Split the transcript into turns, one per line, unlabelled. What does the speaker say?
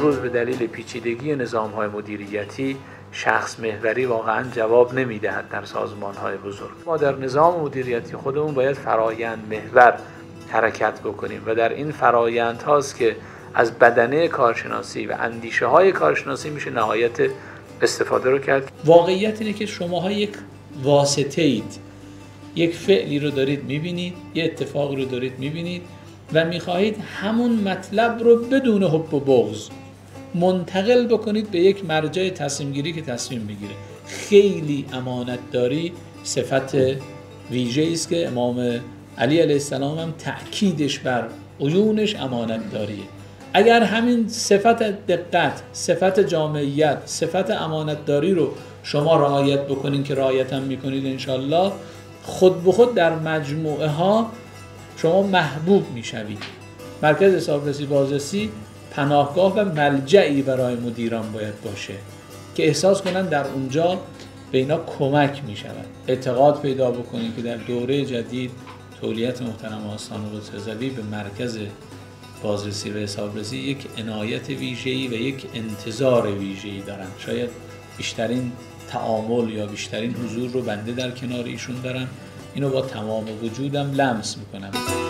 امروز به دلیل پیچیدگی نظام‌های مدیریتی شخص محوری واقعا جواب نمیدهد در سازمان‌های بزرگ. ما در نظام مدیریتی خودمون باید فرایند محور حرکت بکنیم و در این فرایند هاست که از بدنه کارشناسی و اندیشه های کارشناسی میشه نهایت استفاده رو کرد.
واقعیت اینه که شماها یک واسطه اید، یک فعلی رو دارید میبینید، یه اتفاقی رو دارید میبینید و میخواهید همون مطلب رو بدون حب و بغض منتقل بکنید به یک مرجع تصمیم گیری که تصمیم بگیره. خیلی امانتداری صفت ویژه‌ای است که امام علی علیه السلام هم تأکیدش بر عیونش امانتداریه. اگر همین صفت دقت، صفت جامعیت، صفت امانتداری رو شما رعایت بکنین که رعایت هم میکنید انشالله، خود به خود در مجموعه ها شما محبوب میشوید. مرکز حسابرسی بازرسی پناهگاه و ملجعی برای مدیران باید باشه که احساس کنن در اونجا به اینا کمک میشود. اعتقاد پیدا بکنید که در دوره جدید تولیت محترم آستان قدس رضوی به مرکز بازرسی و حسابرسی یک عنایت ویژه‌ای و یک انتظار ویژه‌ای دارن. شاید بیشترین تعامل یا بیشترین حضور رو بنده در کنار ایشون دارم. اینو با تمام وجودم لمس میکنم.